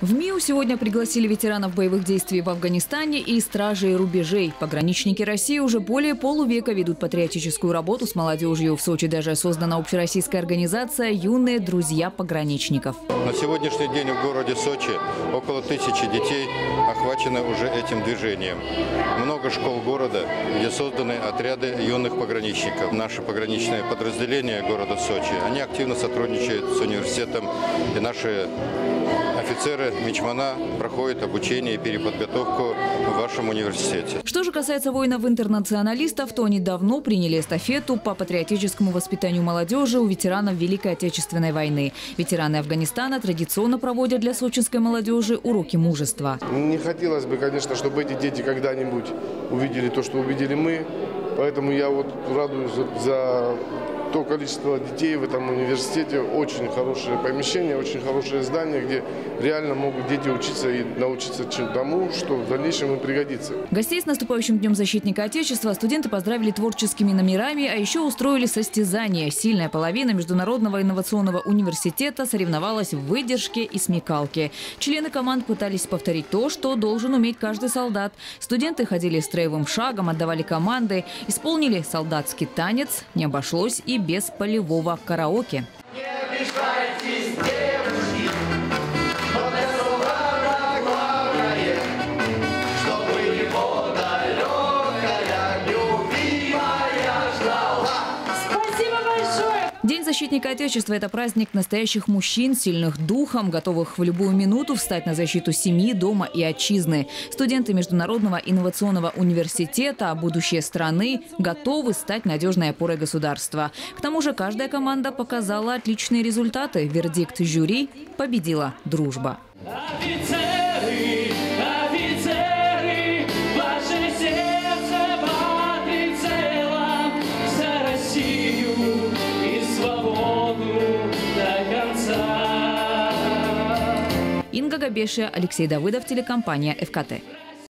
В МИУ сегодня пригласили ветеранов боевых действий в Афганистане и стражей рубежей. Пограничники России уже более полувека ведут патриотическую работу с молодежью. В Сочи даже создана общероссийская организация «Юные друзья пограничников». На сегодняшний день в городе Сочи около 1000 детей охвачены уже этим движением. Много школ города, где созданы отряды юных пограничников. Наши пограничные подразделения города Сочи, они активно сотрудничают с университетом, и наши офицеры, мичмана проходят обучение и переподготовку в вашем университете. Что же касается воинов-интернационалистов, то они давно приняли эстафету по патриотическому воспитанию молодежи у ветеранов Великой Отечественной войны. Ветераны Афганистана традиционно проводят для сочинской молодежи уроки мужества. Не хотелось бы, конечно, чтобы эти дети когда-нибудь увидели то, что увидели мы. Поэтому я радуюсь за то количество детей в этом университете. Очень хорошее помещение, очень хорошее здание, где реально могут дети учиться и научиться тому, что в дальнейшем им пригодится. Гостей с наступающим Днем защитника Отечества студенты поздравили творческими номерами, а еще устроили состязание. Сильная половина Международного инновационного университета соревновалась в выдержке и смекалке. Члены команд пытались повторить то, что должен уметь каждый солдат. Студенты ходили строевым шагом, отдавали команды, исполнили солдатский танец. Не обошлось и без полевого караоке. Не обижайтесь, девушки, но для солдата главное, чтобы его далекая любимая ждала. Спасибо большое! День защитника Отечества – это праздник настоящих мужчин, сильных духом, готовых в любую минуту встать на защиту семьи, дома и отчизны. Студенты Международного инновационного университета, будущее страны, готовы стать надежной опорой государства. К тому же каждая команда показала отличные результаты. Вердикт жюри – победила дружба. Инга Габешия, Алексей Давыдов, телекомпания ФКТ.